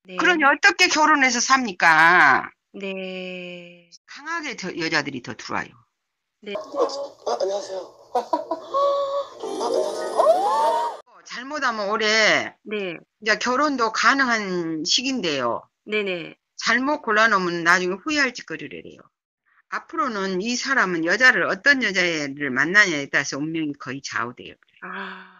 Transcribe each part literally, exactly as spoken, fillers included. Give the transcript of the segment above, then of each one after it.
네. 그러니 어떻게 결혼해서 삽니까? 네. 강하게 더, 여자들이 더 들어와요. 네. 아, 안녕하세요. 아, 안녕하세요. 잘못하면 올해 네. 이제 결혼도 가능한 시기인데요. 네네. 잘못 골라놓으면 나중에 후회할 짓거리를 해요. 앞으로는 이 사람은 여자를 어떤 여자를 만나냐에 따라서 운명이 거의 좌우돼요. 아.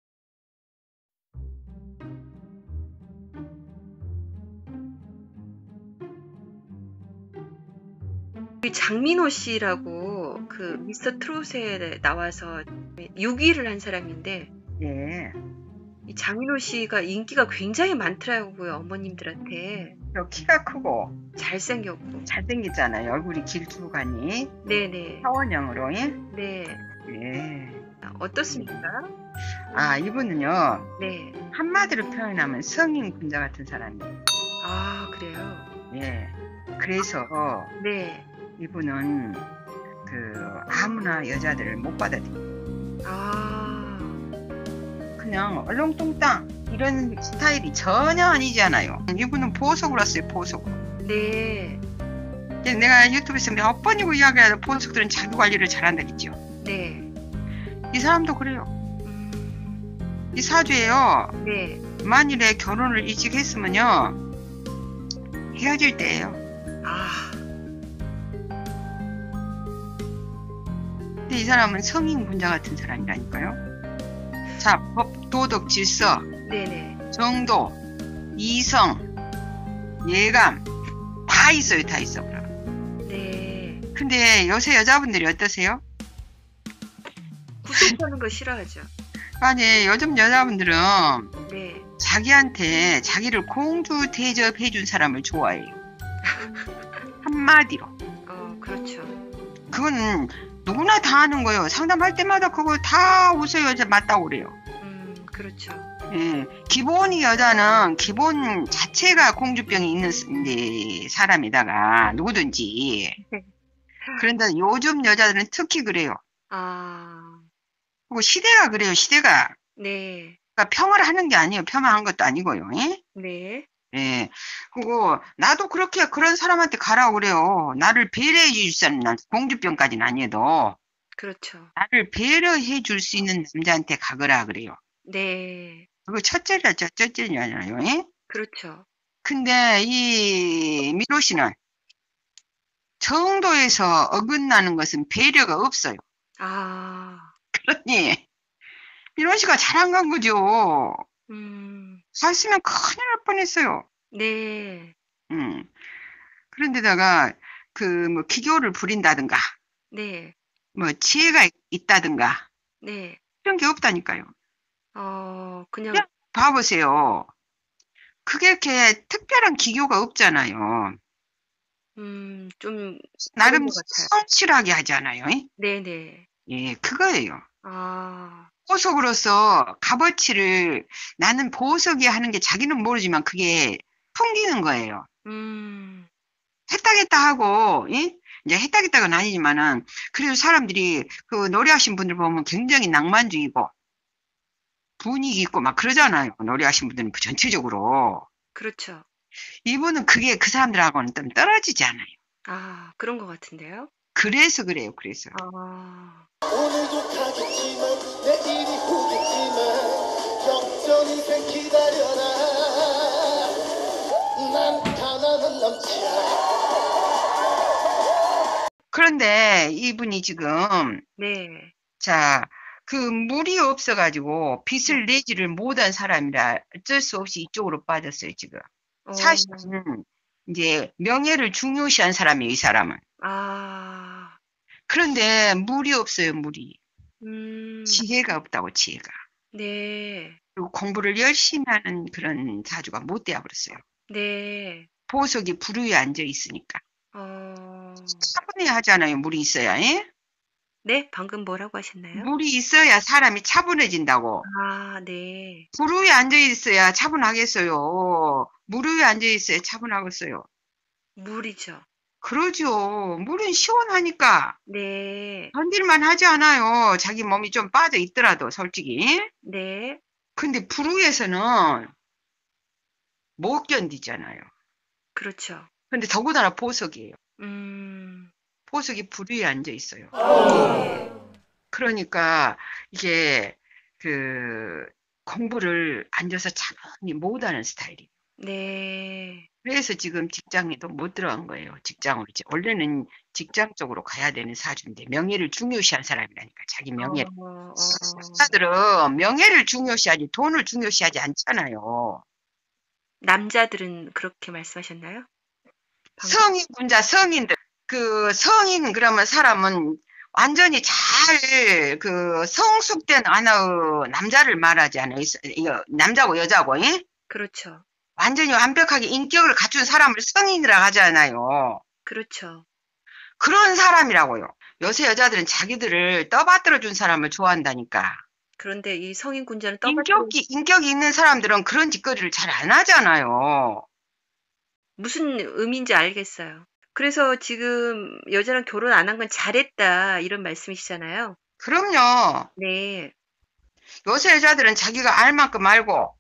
그 장민호 씨라고 그 미스터 트롯에 나와서 육 위를 한 사람인데 네. 이 장민호 씨가 인기가 굉장히 많더라고요, 어머님들한테. 저 키가 크고 잘생겼고. 잘생겼잖아요. 얼굴이 길쭉하니 네네. 사원형으로. 예? 네. 네. 어떻습니까? 아, 이분은요. 네. 한마디로 표현하면 성인 군자 같은 사람이에요. 아, 그래요? 예. 그래서 네. 이분은 그 아무나 여자들을 못 받아들여요. 아. 그냥 얼렁뚱땅 이런 스타일이 전혀 아니잖아요. 이분은 보석으로 왔어요. 보석으로. 네. 이제 내가 유튜브에서 몇 번이고 이야기해도 보석들은 자기 관리를 잘한다 했죠. 네. 이 사람도 그래요. 음. 이 사주에요. 네. 만일에 결혼을 일찍 했으면요. 헤어질 때예요. 아. 근데 이 사람은 성인 군자 같은 사람이라니까요. 자, 법, 도덕, 질서, 네네. 정도, 이성, 예감 다 있어요. 다 있어. 네. 근데 요새 여자분들이 어떠세요? 구속하는 거 싫어하죠. 아니, 요즘 여자분들은 네. 자기한테 자기를 공주 대접해준 사람을 좋아해요. 한마디로. 어, 그렇죠. 그건 누구나 다 하는 거예요. 상담할 때마다 그거 다 웃어요. 여자 맞다고 그래요. 음, 그렇죠. 예, 기본이 여자는 기본 자체가 공주병이 있는 이제 사람이다가 누구든지. 네. 그런데 요즘 여자들은 특히 그래요. 아. 그리고 시대가 그래요. 시대가. 네. 그러니까 평화를 하는 게 아니에요. 폄하한 것도 아니고요. 예? 네. 예. 그리고 나도 그렇게 그런 사람한테 가라고 그래요. 나를 배려해 줄 수 있는 공주병까지는 아니어도 그렇죠. 나를 배려해 줄 수 있는 남자한테 가거라 그래요. 네. 그거 첫째라 첫째냐요. 예? 그렇죠. 근데 이 미로 씨는 정도에서 어긋나는 것은 배려가 없어요. 아. 그러니 미로 씨가 잘 안 간 거죠. 음. 갔으면 큰일 날 뻔했어요. 네. 음. 그런데다가 그 뭐 기교를 부린다든가 네. 뭐 지혜가 있다든가 네. 이런 게 없다니까요. 어, 그냥 그냥 봐보세요. 그게 이렇게 특별한 기교가 없잖아요. 음, 좀 그런 나름 것 같아요. 성실하게 하잖아요. 예? 네네. 예, 그거예요. 아. 보석으로서 값어치를 나는 보석이 하는 게 자기는 모르지만 그게 풍기는 거예요. 음. 했다겠다 하고, 예? 이제 했다겠다는 아니지만은, 그래도 사람들이 그 노래하신 분들 보면 굉장히 낭만적이고, 분위기 있고 막 그러잖아요. 노래하신 분들은 전체적으로. 그렇죠. 이분은 그게 그 사람들하고는 좀 떨어지지 않아요. 아, 그런 것 같은데요? 그래서 그래요, 그래서. 아. 오늘도 가겠지만 내일이 오겠지만 역전 인생 기다려라. 난 가난한 남자. 그런데 이분이 지금, 네. 자, 그 물이 없어가지고 빚을 내지를 못한 사람이라 어쩔 수 없이 이쪽으로 빠졌어요, 지금. 어. 사실은 이제 명예를 중요시한 사람이에요, 이 사람은. 아. 그런데 물이 없어요, 물이. 음. 지혜가 없다고, 지혜가. 네. 그리고 공부를 열심히 하는 그런 사주가 못 되어 버렸어요. 네. 보석이 부르에 앉아 있으니까. 어. 차분히 하잖아요, 물이 있어야. 예? 네? 방금 뭐라고 하셨나요? 물이 있어야 사람이 차분해진다고. 아, 네. 부르에 앉아 있어야 차분하겠어요. 물 위에 앉아 있어야 차분하겠어요. 물이죠. 그러죠. 물은 시원하니까 네. 건들만 하지 않아요. 자기 몸이 좀 빠져 있더라도 솔직히. 네. 근데 부르에서는 못 견디잖아요. 그렇죠. 근데 더군다나 보석이에요. 음, 보석이 불 위에 앉아 있어요. 네, 그러니까 이게 그 공부를 앉아서 차분히 못하는 스타일이에요. 네, 그래서 지금 직장에도 못 들어간 거예요. 직장으로. 이제 원래는 직장 쪽으로 가야 되는 사주인데 명예를 중요시한 사람이라니까. 자기 명예를. 어, 어, 여자들은 명예를 중요시하지 돈을 중요시하지 않잖아요. 남자들은 그렇게 말씀하셨나요? 방금. 성인 군자 성인들 그 성인 그러면 사람은 완전히 잘 그 성숙된 아나의 남자를 말하지 않아요. 이- 여- 남자고 여자고 예? 그렇죠. 완전히 완벽하게 인격을 갖춘 사람을 성인이라 하잖아요. 그렇죠. 그런 사람이라고요. 요새 여자들은 자기들을 떠받들어 준 사람을 좋아한다니까. 그런데 이 성인 군자는 떠받들어 인격이 인격이 있는 사람들은 그런 짓거리를 잘 안 하잖아요. 무슨 의미인지 알겠어요. 그래서 지금 여자랑 결혼 안 한 건 잘했다 이런 말씀이시잖아요. 그럼요. 네, 요새 여자들은 자기가 알 만큼 알고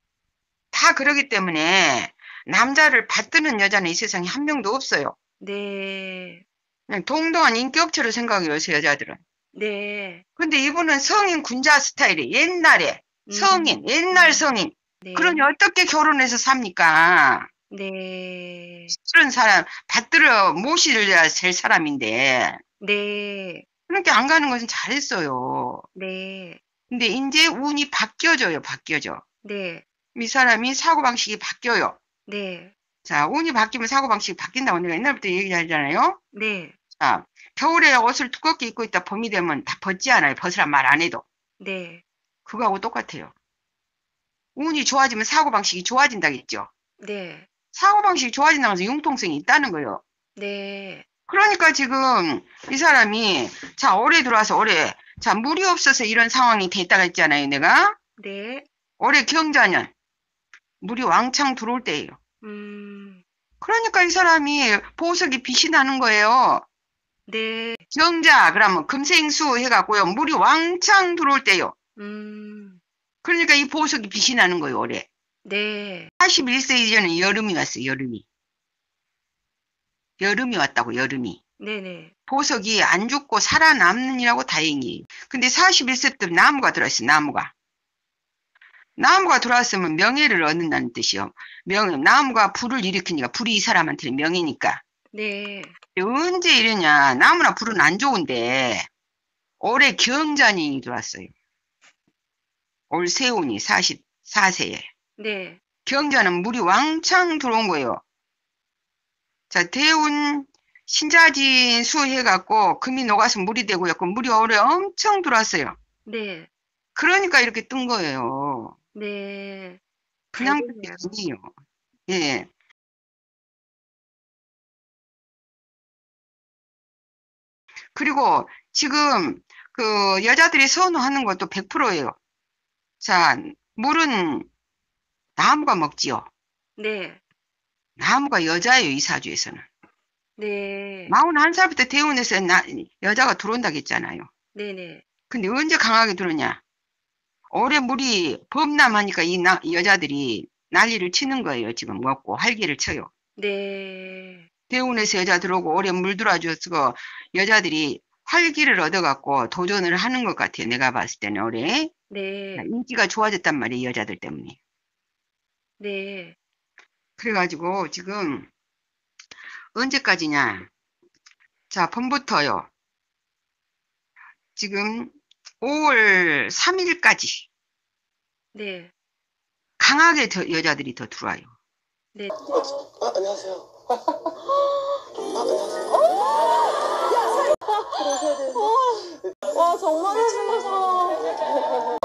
다 그러기 때문에 남자를 받드는 여자는 이 세상에 한 명도 없어요. 네, 그냥 동등한 인격체로 생각해요, 요새 여자들은. 네, 근데 이분은 성인 군자 스타일이 옛날에 성인, 음, 옛날 성인. 네, 그러니 어떻게 결혼해서 삽니까? 네, 그런 사람 받들어 모셔야 될 사람인데 네, 그렇게 안 가는 것은 잘했어요. 네, 근데 이제 운이 바뀌어져요, 바뀌어져. 네, 이 사람이 사고방식이 바뀌어요. 네, 자, 운이 바뀌면 사고방식이 바뀐다고 내가 옛날부터 얘기하잖아요. 네, 자, 겨울에 옷을 두껍게 입고 있다 봄이 되면 다 벗지 않아요. 벗으란 말 안 해도. 네, 그거하고 똑같아요. 운이 좋아지면 사고방식이 좋아진다겠죠. 네, 사고방식이 좋아진다고 해서 융통성이 있다는 거예요. 네, 그러니까 지금 이 사람이 자, 올해 들어와서 올해 자, 물이 없어서 이런 상황이 됐다가 했잖아요, 내가. 네, 올해 경자년 물이 왕창 들어올 때예요. 음, 그러니까 이 사람이 보석이 빛이 나는 거예요. 네, 경자 그러면 금생수 해갖고요. 물이 왕창 들어올 때요. 음, 그러니까 이 보석이 빛이 나는 거예요, 올해. 네, 사십일 세 이전에 여름이 왔어요, 여름이. 여름이 왔다고, 여름이. 네네, 보석이 안 죽고 살아남느니라고 다행히. 근데 사십일 세부터 나무가 들어왔어요, 나무가. 나무가 들어왔으면 명예를 얻는다는 뜻이요. 명, 나무가 불을 일으키니까 불이 이 사람한테는 명예니까. 네, 언제 이러냐. 나무나 불은 안 좋은데 올해 경자년이 들어왔어요. 올 세운이 사십사 세에. 네, 경자는 물이 왕창 들어온 거예요. 자, 대운 신자진 수 해갖고 금이 녹아서 물이 되고요. 그 물이 올해 엄청 들어왔어요. 네, 그러니까 이렇게 뜬 거예요. 네, 그냥 잘 뜬 게 됐네요. 아니에요. 예. 그리고 지금 그 여자들이 선호하는 것도 백 퍼센트예요. 자, 물은 나무가 먹지요. 네, 나무가 여자예요, 이 사주에서는. 네, 마흔한 살부터 대운에서 나, 여자가 들어온다고 했잖아요. 네네, 근데 언제 강하게 들어오냐? 올해 물이 범람하니까 이, 나, 이 여자들이 난리를 치는 거예요. 지금 먹고 활기를 쳐요. 네, 대운에서 여자 들어오고 올해 물 들어와줘서 여자들이 활기를 얻어갖고 도전을 하는 것 같아요. 내가 봤을 때는 올해. 네, 인기가 좋아졌단 말이에요. 여자들 때문에. 네, 그래가지고 지금 언제까지냐? 자, 봄부터요. 지금 오월 삼 일까지 네, 강하게 더, 여자들이 더 들어와요. 네, 아, 안녕하세요. 아, 안녕하세요. 와 정말 예쁘셔.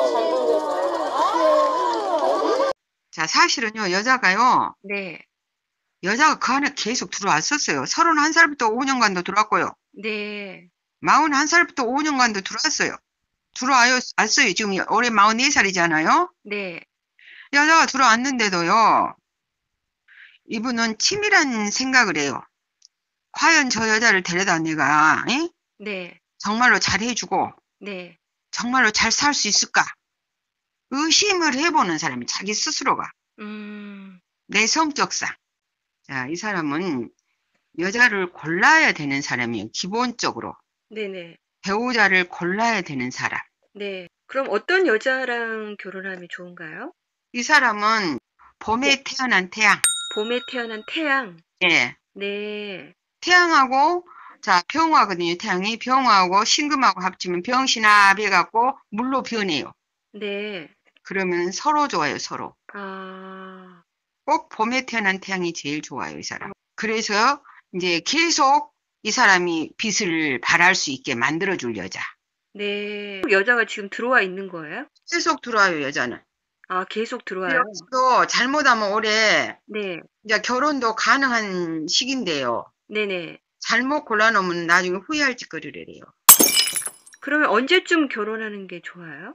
자, 사실은요, 여자가요, 네, 여자가 그 안에 계속 들어왔었어요. 서른한 살부터 오 년간도 들어왔고요. 네, 마흔한 살부터 오 년간도 들어왔어요. 들어와요, 왔어요. 지금 올해 마흔네 살이잖아요. 네, 여자가 들어왔는데도요, 이분은 치밀한 생각을 해요. 과연 저 여자를 데려다 내가, 에? 네, 정말로 잘해주고, 네, 정말로 잘 살 수 있을까? 의심을 해보는 사람이 자기 스스로가. 음, 내성적상. 자, 이 사람은 여자를 골라야 되는 사람이에요. 기본적으로. 네네. 배우자를 골라야 되는 사람. 네. 그럼 어떤 여자랑 결혼하면 좋은가요? 이 사람은 봄에 태어난 태양. 봄에 태어난 태양. 예. 네. 태양하고, 자, 병화거든요. 태양이 병화하고 신금하고 합치면 병신합해갖고 물로 변해요. 네. 그러면 서로 좋아요, 서로. 아, 꼭 봄에 태어난 태양이 제일 좋아요, 이 사람. 그래서 이제 계속 이 사람이 빛을 발할 수 있게 만들어줄 여자. 네. 여자가 지금 들어와 있는 거예요? 계속 들어와요, 여자는. 아, 계속 들어와요? 여기도 잘못하면 올해 네. 이제 결혼도 가능한 시기인데요. 네네. 잘못 골라놓으면 나중에 후회할 짓거리를 해요. 그러면 언제쯤 결혼하는 게 좋아요?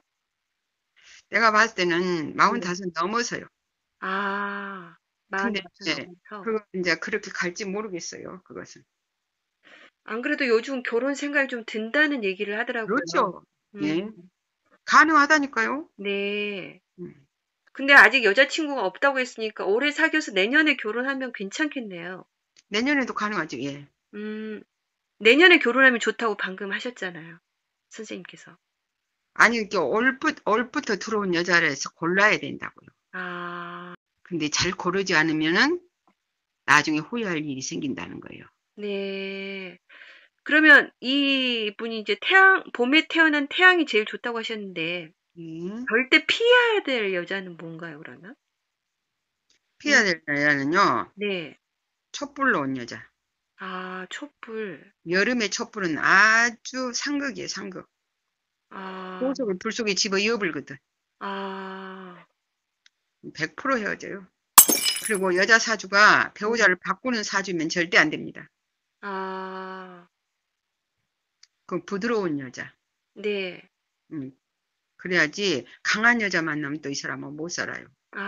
내가 봤을 때는 마흔다섯 넘어서요. 아, 근데 이제 마흔다섯. 그 이제 그렇게 갈지 모르겠어요. 그것은. 안 그래도 요즘 결혼 생각이 좀 든다는 얘기를 하더라고요. 그렇죠. 음, 예. 가능하다니까요. 네. 음. 근데 아직 여자친구가 없다고 했으니까 올해 사귀어서 내년에 결혼하면 괜찮겠네요. 내년에도 가능하죠. 예. 음, 내년에 결혼하면 좋다고 방금 하셨잖아요. 선생님께서. 아니 이렇게 올부터 올부터 들어온 여자를 해서 골라야 된다고요. 아, 근데 잘 고르지 않으면은 나중에 후회할 일이 생긴다는 거예요. 네. 그러면 이분이 이제 태양, 봄에 태어난 태양이 제일 좋다고 하셨는데, 음. 절대 피해야 될 여자는 뭔가요, 그러면? 피해야 될 여자는요. 네. 촛불로 온 여자. 아, 촛불. 여름에 촛불은 아주 상극이에요. 상극. 아, 고속을 불 속에 집어 이어불거든. 아, 백 퍼센트 헤어져요. 그리고 여자 사주가 배우자를 바꾸는 사주면 절대 안 됩니다. 아, 그 부드러운 여자. 네. 음. 그래야지 강한 여자 만나면 또 이 사람은 못 살아요.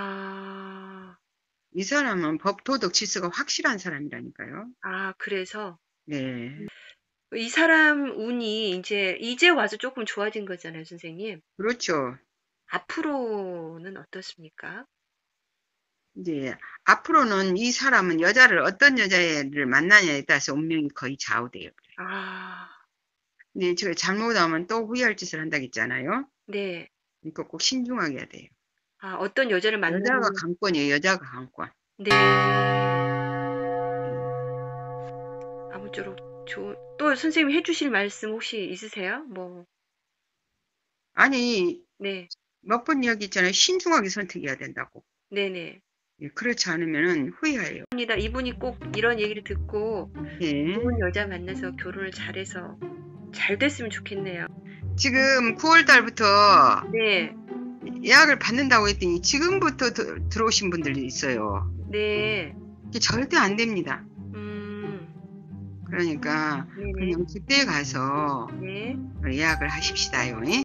아, 이 사람은 법, 도덕, 질서가 확실한 사람이라니까요. 아, 그래서 네. 이 사람 운이 이제, 이제 와서 조금 좋아진 거잖아요, 선생님. 그렇죠. 앞으로는 어떻습니까? 이제 앞으로는 이 사람은 여자를 어떤 여자를 만나냐에 따라서 운명이 거의 좌우돼요. 아, 근데 저 잘못하면 또 후회할 짓을 한다겠잖아요. 네. 그러니까 꼭 신중하게 해야 돼요. 아, 어떤 여자를 여자가 만나면, 강권이에요. 여자가 강권. 네. 아무쪼록 좋은, 또 선생님 해주실 말씀 혹시 있으세요? 뭐, 아니 네. 몇 번 이야기 있잖아요. 신중하게 선택해야 된다고. 네네. 예, 그렇지 않으면 후회해요. 입니다. 이분이 꼭 이런 얘기를 듣고 예. 좋은 여자 만나서 결혼을 잘해서 잘 됐으면 좋겠네요. 지금 구월 달부터 네. 예약을 받는다고 했더니 지금부터 드- 들어오신 분들이 있어요. 네. 이게 절대 안 됩니다. 음, 그러니까 네네. 그냥 그때 가서 네. 예약을 하십시다요. 예?